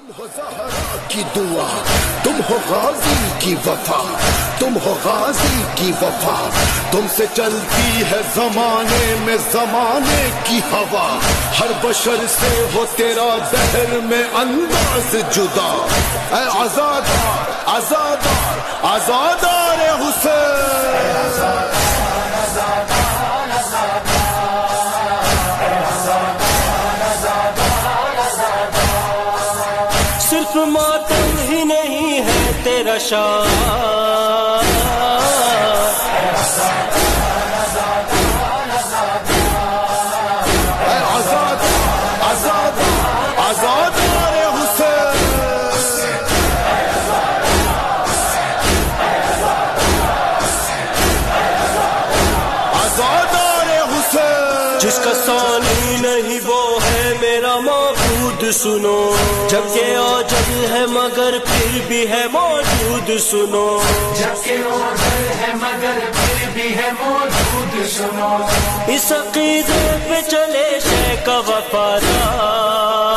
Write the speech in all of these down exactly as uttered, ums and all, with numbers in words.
تم ہو زہرا کی دعا، تم ہو غازی کی وفا، تم ہو غازی کی وفا، تم سے چلتی ہے زمانے میں زمانے کی ہوا، ہر بشر سے ہو تیرا دہر میں انداز جدا، اے آزادار آزادار آزادار حسین۔ صرف ماتم ہی نہیں ہے تیرا شان، اے آزاد آزاد آزادار حسین۔ آزادار حسین، جس کا ثانی نہیں وہ ہے میرا معبود سنو، جبکہ اوجل ہے مگر پھر بھی ہے موجود سنو، جبکہ اوجل ہے مگر پھر بھی ہے موجود سنو، اس عقیدے پہ چلے شیخ کا وفادار،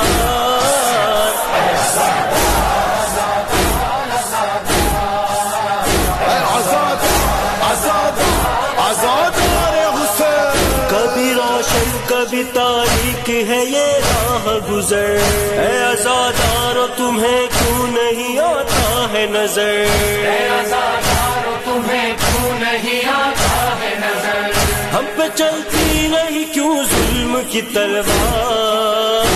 اے آزاد آزاد آزادار حسین۔ کبھی روشن کبھی تاریک ہے یہ راہ گزر، اے آزادارو تمہیں کیوں نہیں آتا ہے نظر، اے آزادارو تمہیں کیوں نہیں آتا ہے نظر، ہم پہ چلتی نہیں کیوں ظلم کی تلوار،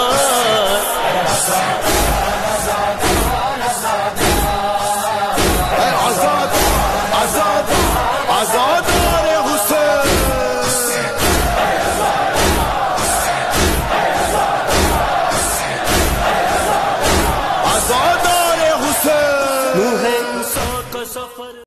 اے آزاد آزاد آزادار حسین۔ آزادار حسین۔ نوح انسان کا سفر